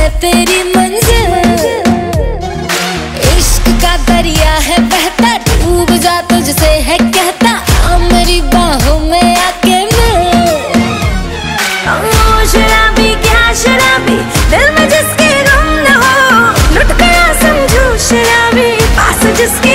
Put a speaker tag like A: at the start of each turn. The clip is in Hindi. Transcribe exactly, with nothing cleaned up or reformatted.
A: है तेरी मंजिल। इश्क का दरिया है बहता, डूब जा तुझसे है कहता, आ मेरी बाहों में आके मिल। ओ शराबी क्या शराबी, दिल में जिसके गम न हो, लुट गया समझो शराबी, पास जिसके